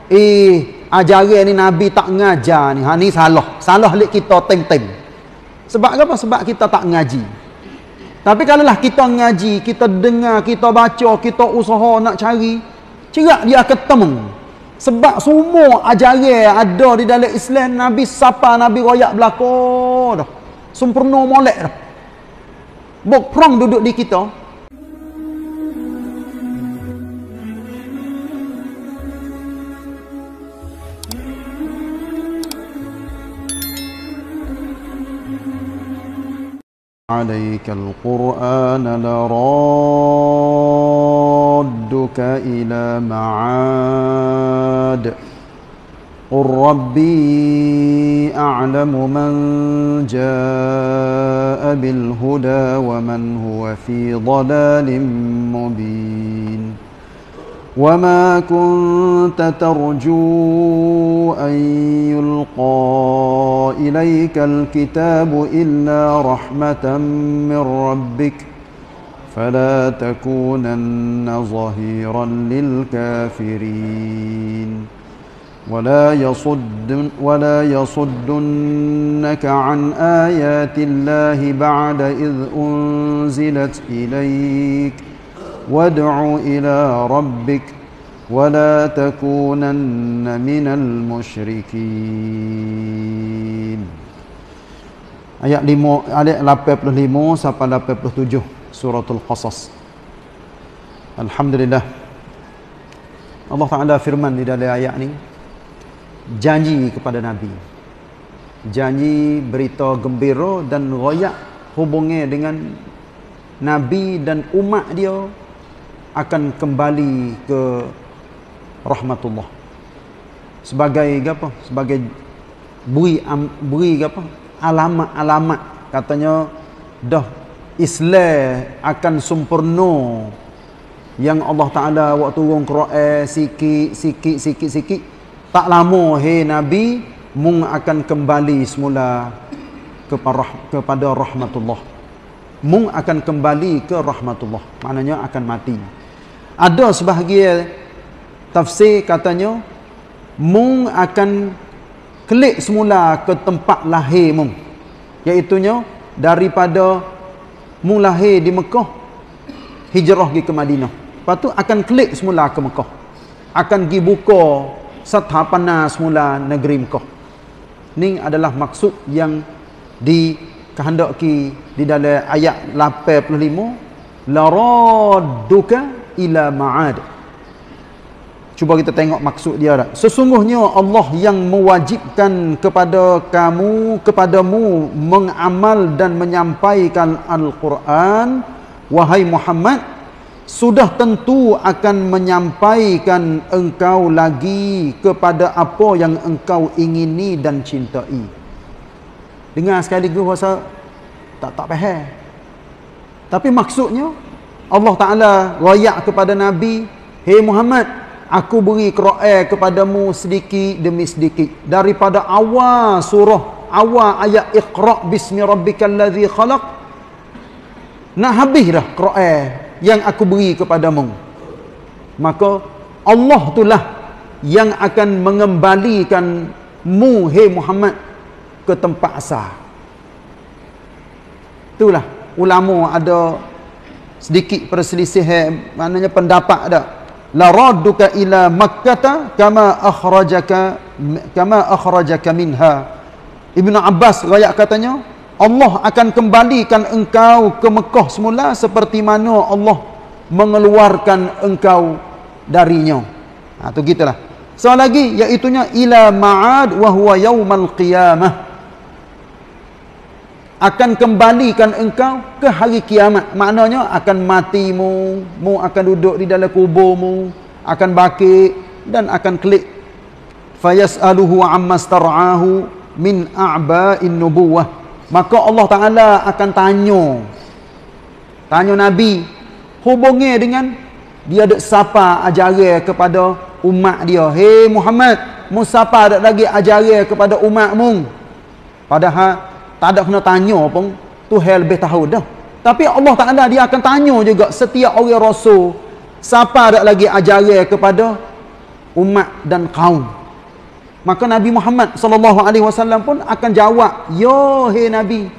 ajaran ni Nabi tak ngajar ni. Ni salah. Salah lik kita tem-tem. Sebab apa? Sebab kita tak ngaji. Tapi kalaulah kita ngaji, kita dengar, kita baca, kita usaha nak cari, cerak dia ketemu. Sebab semua ajaran ada di dalam Islam, Nabi siapa Nabi royak belaka dah. Sempurna molek dah. Bok perang duduk di kita. عليك القرآن لرادك إلى معاد قل ربي أعلم من جاء بالهدى ومن هو في ضلال مبين وما كنت ترجو أن يلقى إليك الكتاب إلا رحمة من ربك فلا تكونن ظهيرا للكافرين ولا يصدنك عن آيات الله بعد إذ أنزلت إليك وادع إلى ربك ولا تكونن من المشركين. Ayat 85 sampai 87 suratul Qasas. Alhamdulillah. Allah Ta'ala firman di dalam ayat ni, janji kepada Nabi. Janji berita gembira dan royak hubungnya dengan Nabi dan umat dia akan kembali ke rahmatullah. Sebagai apa? Sebagai beri apa? Alamat-alamat, katanya dah Islam akan sempurna. Yang Allah Taala waktu turun Quran sikit. Tak lama Nabi mung akan kembali semula kepada rahmatullah. Mung akan kembali ke rahmatullah. Maknanya akan mati. Ada sebahagian tafsir katanya mung akan klik semula ke tempat lahir mung, iaitunya daripada mung lahir di Mekah hijrah pergi ke Madinah. Lepas tu akan klik semula ke Mekah, akan pergi buka sethapana semula negeri Mekah. Ni adalah maksud yang dikehendaki di dalam ayat 85, laradduka ila ma'ad. Cuba kita tengok maksud dia dah. Sesungguhnya Allah yang mewajibkan kepadamu mengamal dan menyampaikan Al-Quran, wahai Muhammad, sudah tentu akan menyampaikan engkau lagi kepada apa yang engkau ingini dan cintai. Dengar sekali lagi rasa tak faham. Tapi maksudnya Allah Ta'ala royak kepada Nabi, hei Muhammad, aku beri Quran kepadamu sedikit demi sedikit. Daripada awal surah, awal ayat Iqra' bismi rabbikal ladzi khalaq, nak habis dah Quran yang aku beri kepadamu. Maka Allah itulah yang akan mengembalikanmu, hei Muhammad, ke tempat asal. Itulah ulama ada sedikit perselisih, maknanya pendapat ada. La radduka ila Makkah kama akhrajaka minha. Ibnu Abbas riwayat katanya, Allah akan kembalikan engkau ke Mekah semula seperti mana Allah mengeluarkan engkau darinya. Tu gitulah. So lagi iaitunya ila ma'ad wa huwa yaumal qiyamah. Akan kembalikan engkau ke hari kiamat. Maknanya akan matimu, mu akan duduk di dalam kuburmu, akan bakit dan akan klik. Fayas'aluhu amma star'ahu min a'ba'in nubuwah. Maka Allah Ta'ala akan tanya Nabi, hubungnya dengan dia ada siapa ajaran kepada umat dia. Hei Muhammad, mu siapa ada lagi ajaran kepada umatmu? Padahal tak ada kena tanya pun, Tuhan lebih tahu dah. Tapi Allah Ta'ala dia akan tanya juga setiap orang rasul, siapa ada lagi ajaran kepada umat dan kaum. Maka Nabi Muhammad sallallahu alaihi wasallam pun akan jawab, "Ya hei Nabi,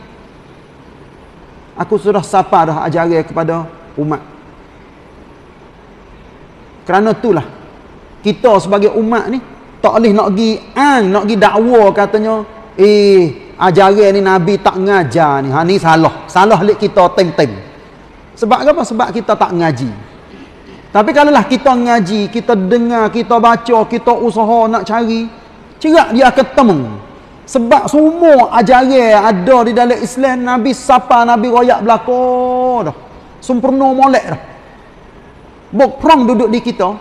aku sudah sapa dah ajaran kepada umat." Kerana itulah kita sebagai umat ni tak boleh nak pergi nak pergi dakwa katanya, ajaran ni Nabi tak ngajar ni. Ni salah. Salah lek kita tem-tem. Sebab apa? Sebab kita tak ngaji. Tapi kalaulah kita ngaji, kita dengar, kita baca, kita usaha nak cari, cerak dia akan temu. Sebab semua ajaran ada di dalam Islam, Nabi sapa, Nabi royak belaka dah. Sempurna molek dah. Bok perang duduk di kita.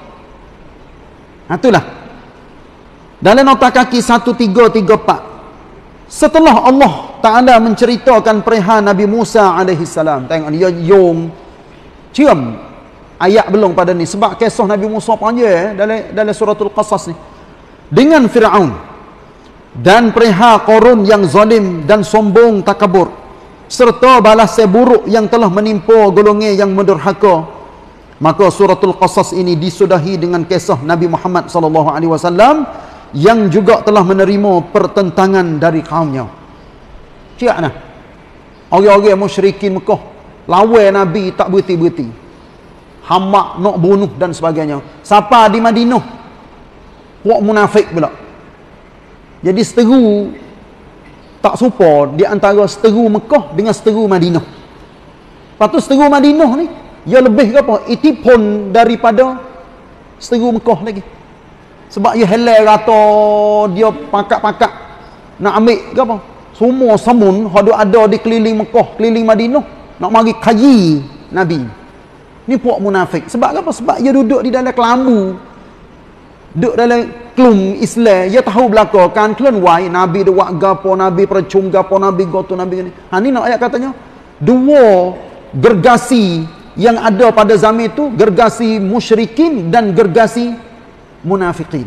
Itulah. Dalam nota kaki 1334. Setelah Allah Ta'ala menceritakan perihal Nabi Musa alaihi salam. Tengok dia yung cium ayat belum pada ni. Sebab kisah Nabi Musa panjang dalam suratul Qasas ni. Dengan Fir'aun. Dan perihal Qarun yang zalim dan sombong takabur. Serta balas buruk yang telah menimpa golongan yang mendurhaka. Maka suratul Qasas ini disudahi dengan kisah Nabi Muhammad sallallahu alaihi wasallam yang juga telah menerima pertentangan dari kaumnya. Cik nah. Orang-orang musyrikin Mekah lawan Nabi tak berhenti-berhenti. Hamak nak bunuh dan sebagainya. Siapa di Madinah? Puak munafik pula. Jadi seteru tak serupa di antara seteru Mekah dengan seteru Madinah. Lepas tu seteru Madinah ni ia lebih ke apa? Itipun daripada seteru Mekah lagi. Sebab ia helai kata dia pakak-pakak nak ambil ke apa? Semua samun ada di keliling Mekah, keliling Madinah nak mari kaji Nabi. Ni puak munafik. Sebab apa? Sebab ia duduk di dalam kelambu. Duduk dalam klum Islam. Ia tahu belaka kan kelun wai Nabi dewak gapo, Nabi percung gapo, Nabi gotu, Nabi ni. Ni nak ayat katanya dua gergasi yang ada pada zaman itu, gergasi musyrikin dan gergasi munafikin.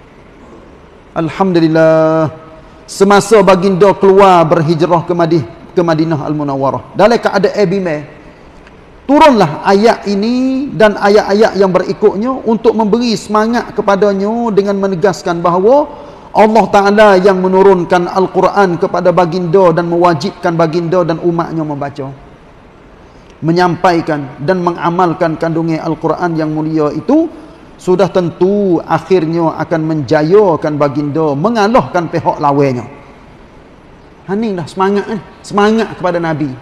Alhamdulillah, semasa baginda keluar berhijrah ke Madinah Al-Munawwarah dalam keadaan bimbang, turunlah ayat ini dan ayat-ayat yang berikutnya untuk memberi semangat kepadanya dengan menegaskan bahawa Allah Ta'ala yang menurunkan Al-Quran kepada baginda dan mewajibkan baginda dan umatnya membaca, menyampaikan dan mengamalkan kandungan Al-Quran yang mulia itu. Sudah tentu akhirnya akan menjayakan baginda, mengalahkan pihak lawannya. Inilah semangat kan? Semangat kepada Nabi.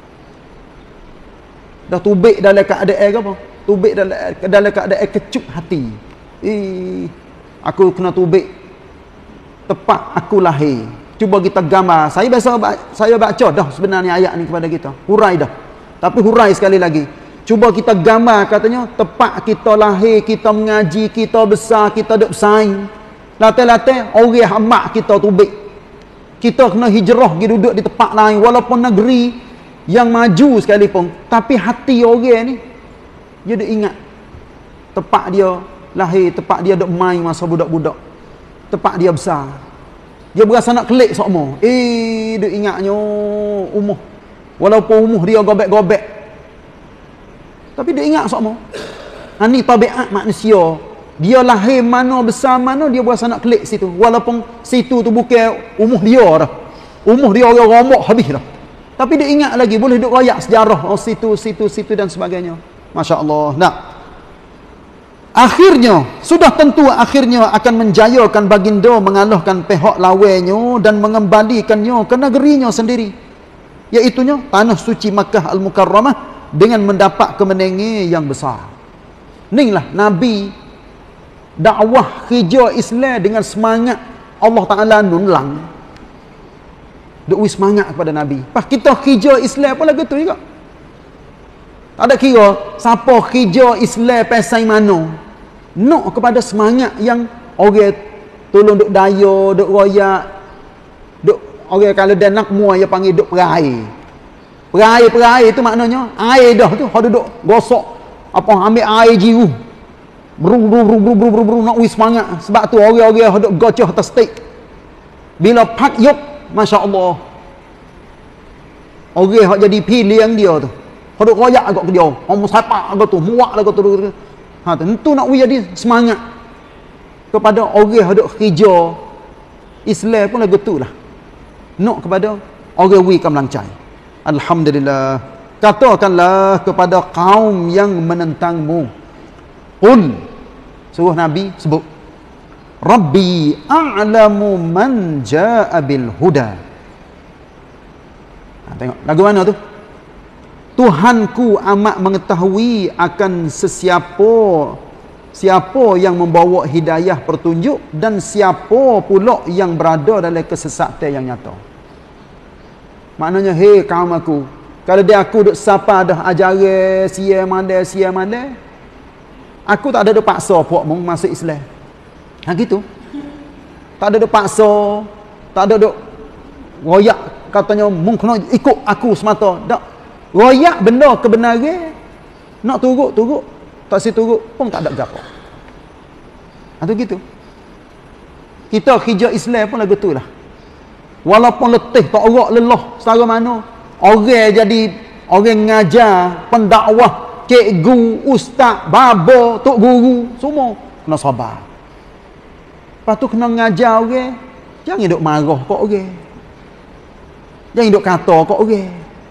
Dah tubik dalam keadaan apa? Tubik dalam keadaan kecup hati. Aku kena tubik tepat aku lahir. Cuba kita gambar. Saya baca dah sebenarnya ayat ni kepada kita. Hurai dah. Tapi hurai sekali lagi. Cuba kita gambar katanya tepat kita lahir, kita mengaji, kita besar, kita duk bersaing. Latih-latih orang hamak kita tubik. Kita kena hijrah pergi duduk di tempat lain walaupun negeri yang maju sekalipun, tapi hati orang ni dia duk ingat tempat dia lahir, tempat dia duk main masa budak-budak, tempat dia besar. Dia berasa nak kelik sokmo. Duk ingatnya umuh. Walaupun umuh dia gobek-gobek, tapi dia ingat sokmo. Ini tabiat manusia. Dia lahir mana, besar mana, dia berasa nak klik situ. Walaupun situ tu bukan umuh dia dah. Umuh dia orang romok habis dah. Tapi dia ingat lagi, boleh duk rayak sejarah. Situ dan sebagainya. Masya Allah. Nah, akhirnya, sudah tentu akhirnya akan menjayakan baginda, mengalahkan pihak lawannya dan mengembalikannya ke negerinya sendiri. Iaitunya tanah suci Makkah Al-Mukarramah dengan mendapat kemenangan yang besar. Inilah Nabi dakwah kerja Islam dengan semangat Allah Ta'ala nulang. Duk semangat kepada Nabi. Pas kita kerja Islam pun lagu tu juga. Tak ada kira siapa kerja Islam pasal mana. Nak kepada semangat yang orang tolong duk daya, duk royak, duk orang kalau dia nak muai dia panggil duk perai. Perai itu maknanya air dah tu, hok duduk gosok apa ambil air jiru. Bru nak semangat. Sebab tu orang-orang hok duk gocah atas stick. Bila pak yuk, masya-Allah. Orang hok jadi pilihan dia tu. Hok duk royak agak ke dia. Hok sepak agak tu, muak agak tu. Tentu nak jadi semangat. kepada orang yang duk kerja Islam pun lagu tu lah. Nak kepada orang wi kamlancai. Alhamdulillah. Katakanlah kepada kaum yang menentangmu. Qul, suruh Nabi sebut. Rabbi a'lamu man ja'a bil huda. Tengok lagu mana tu? Tuhanku amat mengetahui akan siapa yang membawa hidayah petunjuk dan siapa pula yang berada dalam kesesatan yang nyata. Maknanya, hei kaum aku, kalau dia aku duk sapa dah ajaran sia mandai, aku tak ada duk paksa puak mung masuk Islam. Ha gitu. Tak ada duk paksa, tak ada duk royak katanya mung kena ikut aku semata. Tak. Royak benda kebenaran, nak turut, tak si turut pun tak ada gapo. Ha tu gitu. Kita kerja Islam pun lagu tu lah. Walaupun letih, tak orak lelah setara mana, orang jadi orang ngajar, pendakwah, cikgu, ustaz, baba, tok guru, semua kena sabar. Lepas tu kena ngajar orang, jangan duk marah kat orang. Jangan duk kata kat orang.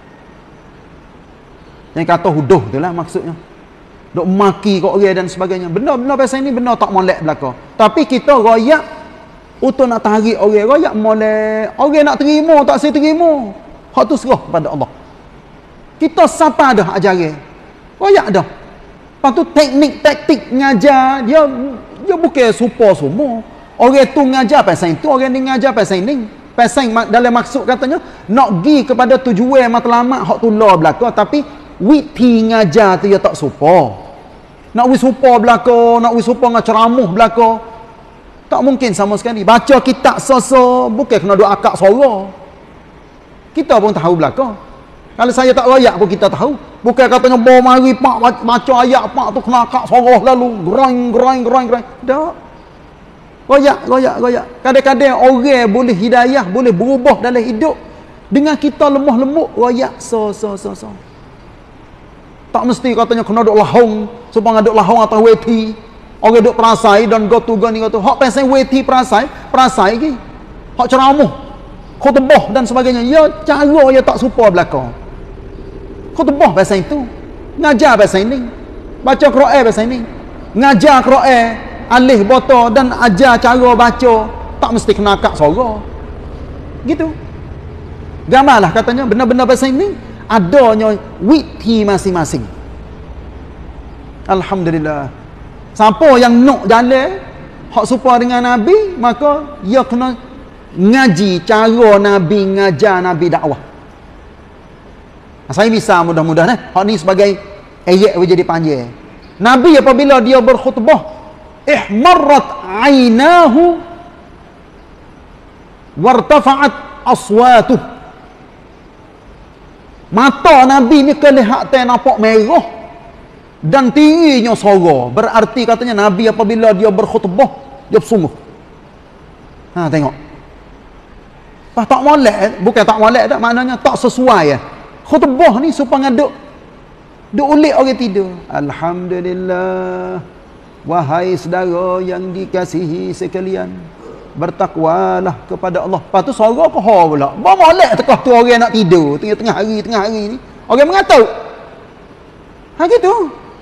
Jangan kata huduh tu lah maksudnya. Duk maki kat orang dan sebagainya. Benda-benda pasal ni benda tak molek belaka. Tapi kita royak untuk nak tarik orang, royak molek. Orang nak terima, tak saya terima. Hak tu serah kepada Allah. Kita siapa dah ajaran. Royak dah. Lepas tu teknik-taktik ngajar, dia bukan super semua. Orang tu ngajar pasal itu, orang ni ngajar pasal ini. Pasal dalam maksud katanya, nak pergi kepada tujuan matlamat hak tu lah belaka, tapi witi ngajar tu dia tak super. Nak wis super belaka, nak wis super dengan ceramah belaka, tak mungkin sama sekali. Baca kitab so bukan kena duk akak suara. Kita pun tahu belaka. Kalau saya tak royak pun kita tahu. Bukan katanya bawa mari pak baca ayat pak tu kena akak suara lalu gerang. Tak. Royak. Kadang-kadang orang boleh hidayah, boleh berubah dalam hidup dengan kita lemah lembut royak so. Tak mesti katanya kena duk lahong, supaya duk lahong atas weti. Orang duk perasai dan gotu. Hak pasal weti perasai lagi. Hak ceramah, khutbah dan sebagainya. Ya cara ya tak serupa belaka. Khutbah pasal itu, ngajar pasal ini, baca Quran pasal ini, ngajar Quran, alih bota dan ajar cara baca, tak mesti kena akak suara. Gitu. Gamarlah katanya benda-benda pasal ini adanya witi masing-masing. Alhamdulillah. Siapa yang nak jalan hak serupa dengan Nabi, maka dia kena ngaji cara Nabi ngajar, Nabi dakwah. Saya bisa mudah-mudahan hak ni sebagai ayat jadi panjang. Nabi apabila dia berkhutbah, ihmarrat ainahu wartafa'at aswatuh. Mata Nabi ni kelihatan nampak merah dan tingginya suara. Berarti katanya Nabi apabila dia berkhutbah, dia bersungguh. Ha, tengok. Tak molek, bukan tak molek tak, maknanya tak sesuai ya. Khutbah ni supaya duk ulik orang tidur. Alhamdulillah. Wahai saudara yang dikasihi sekalian, bertakwalah kepada Allah. Lepas tu suara apa ha pula? Bawa molek tekah tu orang nak tidur tengah hari ni. Orang mengatuk. Ha gitu.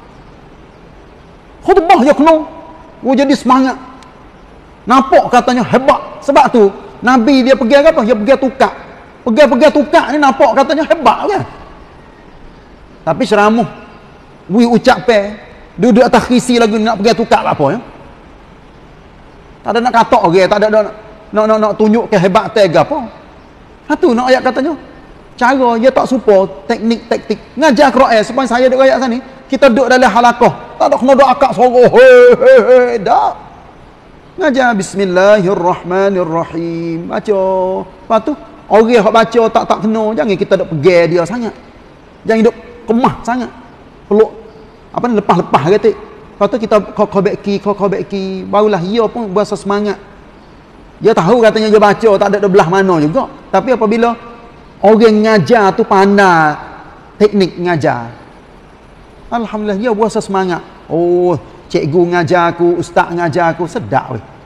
Khutbah je kena. Jadi semangat. Nampak katanya hebat. Sebab tu Nabi dia pergi apa? Dia pergi tukar. Pergi tukar ni nampak katanya hebat kan. Tapi ceramah ucap duduk atas khisi lagu nak pergi tukar apa ya? Tak ada nak kata orang, tak ada nak tunjuk kehebatan ke apa. Satu nak ayat katanya cara dia tak serupa teknik-taktik ngajar Quran. Supaya saya duduk ayat sana ni, kita duduk dalam halaqah, tak ada kena duk akak suara dak. Ngajar bismillahirrahmanirrahim, baca. Lepas tu orang hak baca tak kena, jangan kita duk pegang dia sangat. Jangan duk kemah sangat. Peluk apa ni lepas-lepas kata. Lepas tu kita kau-kau-beki, barulah dia pun berasa semangat. Dia tahu katanya dia baca tak ada belah mana juga. Tapi apabila orang ngajar tu pandai teknik ngajar, alhamdulillah dia berasa semangat. Oh, cikgu ngajar aku, ustaz ngajar aku, sedap weh.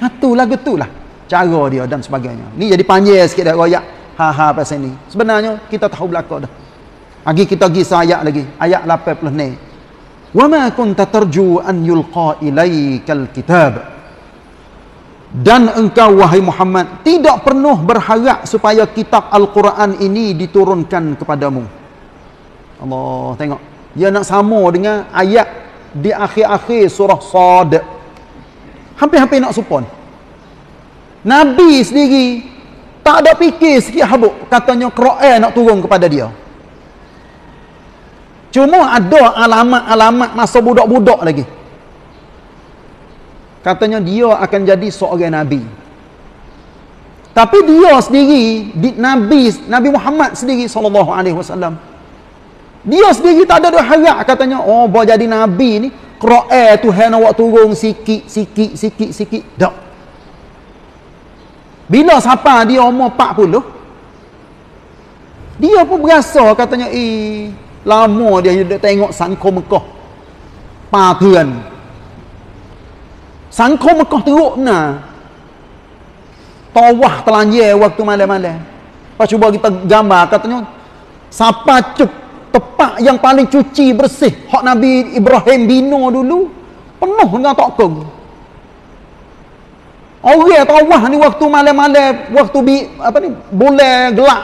tu lah cara dia dan sebagainya. Ni jadi panjang sikit dah royak ha pasal ni. Sebenarnya kita tahu belaka dah. Lagi kita pergi ayat lagi, ayat 80 ni. Wa ma kunta tarju an yulqa ilaikal kitab. Dan engkau wahai Muhammad tidak pernah berharap supaya kitab Al-Quran ini diturunkan kepadamu. Allah, tengok. Dia nak sama dengan ayat di akhir-akhir surah Sad. Hampir-hampir nak supon. Nabi sendiri tak ada fikir sikit habuk katanya Quran nak turun kepada dia. Cuma ada alamat-alamat masa budak-budak lagi. Katanya dia akan jadi seorang Nabi. Tapi dia sendiri, Nabi Muhammad sendiri SAW, dia sendiri tak ada harap katanya, oh boleh jadi Nabi ni, Quran Tuhan awak turun sikit. Tak. Bila siapa dia umur 40, dia pun berasa katanya, lama dia tengok sangko Mekah. Patuan. Sangko Mekah teruk benar. Tawah telanjir waktu malam-malam. Lepas cuba kita gambar katanya siapa tempat yang paling cuci bersih hak Nabi Ibrahim bina dulu penuh dengan tokong. Orang tawah ni waktu malam-malam, waktu bulan gelap.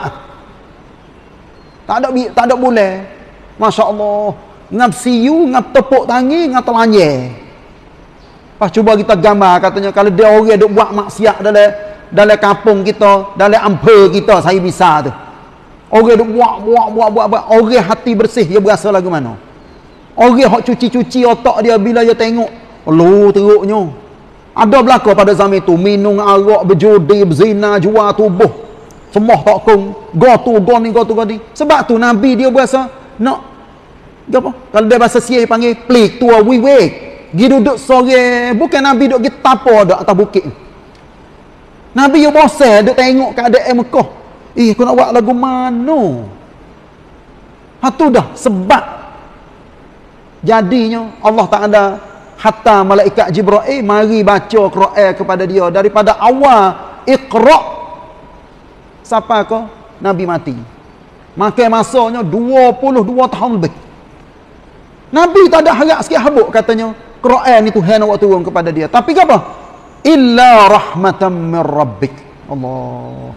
Tak ada bulan. Masya-Allah. Ngap siu, ngap tepuk tangi, ngap telanjir. Pas cuba kita gambar katanya kalau dia orang duk buat maksiat dalam kampung kita, dalam ampel kita, saya bisa tu. Orang duk buat, orang hati bersih dia berasa lagu mana? Orang hak cuci-cuci otak dia bila dia tengok, lu teruknya. Ada belaka pada zaman itu minum arak, berjudi, berzina, jual tubuh. Semua tokong, go ni. Sebab tu Nabi dia berasa nak apa? Kalau dia bahasa Sia panggil plik tua wiwek. Gi duduk sore, bukan Nabi duduk gi tapo dak atas bukit. Nabi yo bosan duk tengok keadaan Mekah. Aku nak buat lagu mana? Tu dah sebab jadinya Allah Taala hatta malaikat Jibril mari baca Quran kepada dia daripada awal Iqra sampai ke Nabi mati. Makan masanya 22 tahun lebih. Nabi tak ada harap sikit habuk katanya Quran ni Tuhan awak turun kepada dia. Tapi apa? Illa rahmatan min rabbik. Allah.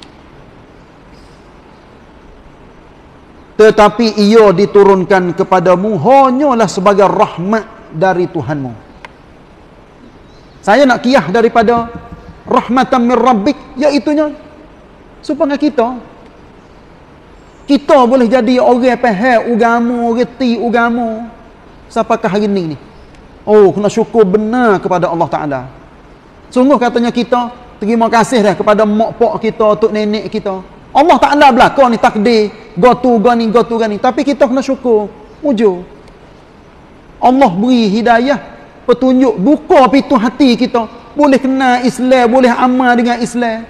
Tetapi ia diturunkan kepadamu hanyalah sebagai rahmat dari Tuhanmu. Saya nak kiyah daripada rahmatan min rabbik, iaitunya supaya kita boleh jadi orang faham agama, reti agama sampai ke hari ni. Oh, kena syukur benar kepada Allah Ta'ala. Sungguh katanya kita terima kasih dah kepada mak pak kita, tok nenek kita. Allah Ta'ala belakang ni takdir, gotu gani. Tapi kita kena syukur. Ujur. Allah beri hidayah, petunjuk, buka pintu hati kita. Boleh kenal Islam, boleh amal dengan Islam.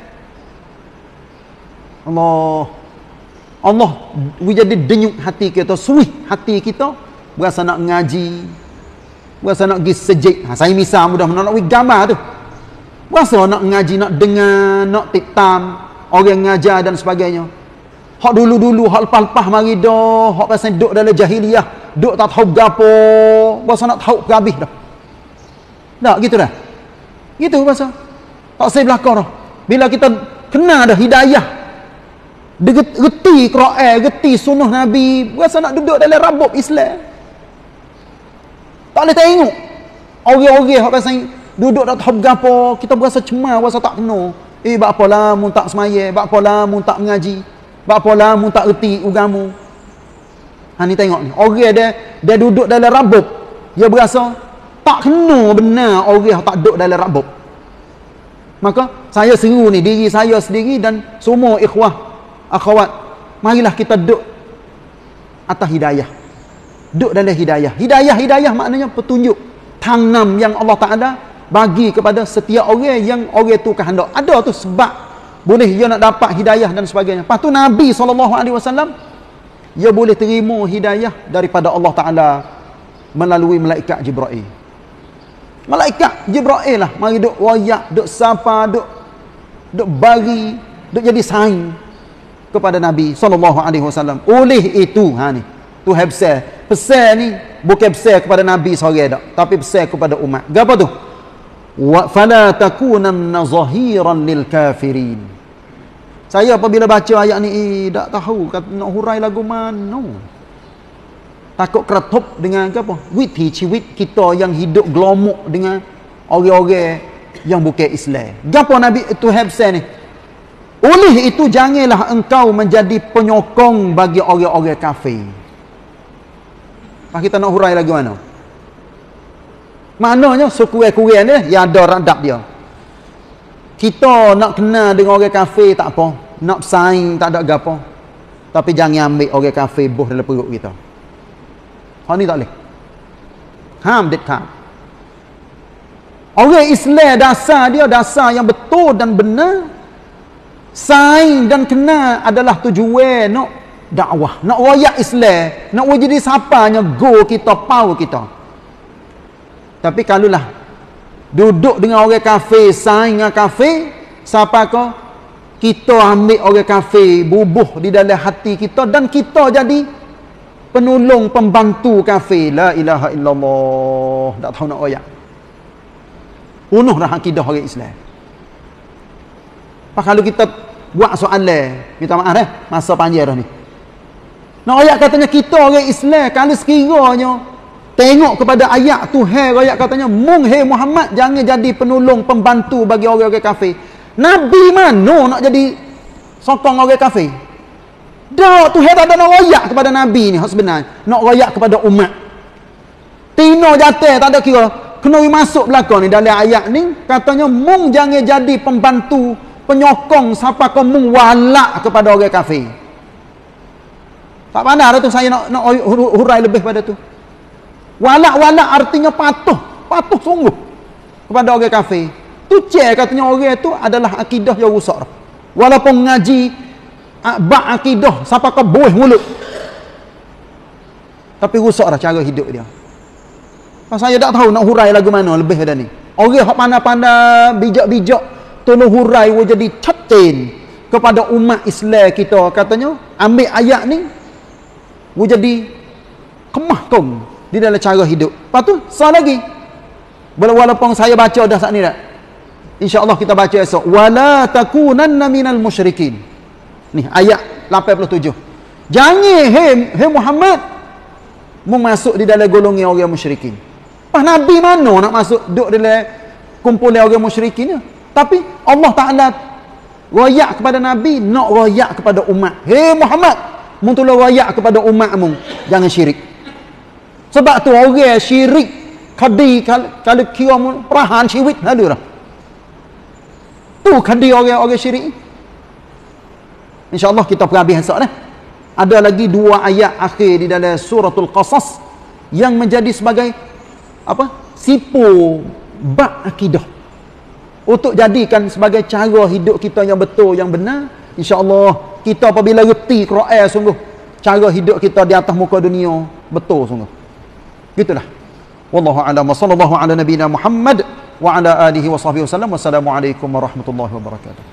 Allah jadi denyut hati kita, suih hati kita, berasa nak ngaji. Berasa nak pergi sejik. Saya misal mudah-mudahan nak pergi gambar tu. Berasa nak ngaji, nak dengar, nak tiktam, orang ngajar dan sebagainya. Hak dulu-dulu, hak lepas-lepas mari dah, hak pasal duduk dalam jahiliyah, duduk tak tahu gapo, berasa nak tahu habis dah. Tak, gitu dah. Gitu berasa. Tak saya belakang dah. Bila kita kena dah hidayah, reti Quran, reti sunnah Nabi, berasa nak duduk dalam rabuk Islam. Tak boleh tengok orang-orang hak pasal duduk tak tahu gapo, kita berasa cemas, berasa tak kena. Bak apa lama tak semaya, bak apa lama tak mengaji, bak apa lama tak reti agama. Ni tengok ni. Orang dia duduk dalam rabuk, dia berasa tak kena benar orang tak duduk dalam rabuk. Maka saya seru ni diri saya sendiri dan semua ikhwah, akhwat, marilah kita duduk atas hidayah. Duduk dalam hidayah. Hidayah maknanya petunjuk. Tanam yang Allah Ta'ala bagi kepada setiap orang yang orang tu kehendak. Ada tu sebab boleh dia nak dapat hidayah dan sebagainya. Lepas tu Nabi SAW, dia boleh terima hidayah daripada Allah Ta'ala melalui malaikat Jibril. Malaikat Jibril lah mari duk royak, duk sapa, duk bagi, duk jadi saing kepada Nabi SAW. Oleh itu, ni, tu hebsel. Pesan ni, bukan pesan kepada Nabi seorang tak, tapi pesan kepada umat. Apa tu? Fala takunanna zahiran lil kafirin. Saya apabila baca ayat ni, tak tahu nak hurai lagu mana. Takut keretup dengan apa? Witi ciwit kita yang hidup gelomok dengan orang-orang yang bukan Islam. Gapo Nabi itu hebsel ni? Oleh itu janganlah engkau menjadi penyokong bagi orang-orang kafir. Kita nak hurai lagi mana? Maknanya sekurang-kurang dia ya ada radab dia. Kita nak kenal dengan orang kafir tak apa, nak bersaing tak ada gapo. Tapi jangan ambil orang kafir buh dalam perut kita. Hal ni tak boleh. Ham dekat. Orang Islam dasar dia dasar yang betul dan benar. Saing dan kenal adalah tujuan nak dakwah, nak royak Islam, nak jadi siapanya go kita, power kita. Tapi kalulah duduk dengan orang kafir, saing dengan kafir, siapa kau? Kita ambil orang kafir, bubuh di dalam hati kita dan kita jadi penolong, pembantu kafir. La ilaha illallah. Tak tahu nak royak. Bunuh dah akidah orang Islam. Kalau kita buat soalan, minta maaf masa panjang dah ni. Nak ayat katanya kita orang Islam, kalau sekiranya tengok kepada ayat Tuhan, ayat katanya mung hai Muhammad jangan jadi penolong, pembantu bagi orang-orang kafir. Nabi mana nak jadi sokong orang kafir? Dah Tuhan tak ada nak royak kepada Nabi ni sebenarnya, nak royak kepada umat. Tino jatuh tak ada kira. Kena masuk belakang ni dalam ayat ni katanya mung jangan jadi pembantu, penyokong siapa kau mung walak kepada orang kafir. Tak pandai dah tu saya nak hurai lebih pada tu. Walak-walak artinya patuh sungguh kepada orang kafir. Tu cek katanya orang tu adalah akidah yang rusak. Walaupun ngaji bak akidah siapa kau boleh mulut. Tapi rusak dah cara hidup dia. Saya tak tahu nak hurai lagu mana lebih pada ni. Orang hak pandai-pandai, bijak-bijak, tolong hurai jadi catin kepada umat Islam kita. Katanya, ambil ayat ni, jadi kemah kau di dalam cara hidup. Lepas tu, soal lagi. Walaupun saya baca dah saat ni tak? InsyaAllah kita baca esok. Wala takunanna minal musyrikin. Ni, ayat 87. Jangan, hey Muhammad, mu masuk di dalam golongan orang musyrikin. Nabi mana nak masuk duduk dalam kumpulan orang musyrikin ni? Tapi Allah Ta'ala royak kepada Nabi, nak royak kepada umat. Hei Muhammad, mu tolong royak kepada umatmu, jangan syirik. Sebab tu orang syirik kadi kalau kira perahan syirik lalu dah. Tu kadi orang syirik. InsyaAllah kita perhabis esok dah. Ada lagi 2 ayat akhir di dalam suratul Qasas yang menjadi sebagai sipo bab akidah untuk jadikan sebagai cara hidup kita yang betul, yang benar. InsyaAllah kita apabila reti Quran sungguh cara hidup kita di atas muka dunia betul sungguh. Gitulah. Wallahu a'lam. Sallallahu ala nabiyina Muhammad wa ala alihi wa sahbihi wasallam. Wassalamualaikum warahmatullahi wabarakatuh.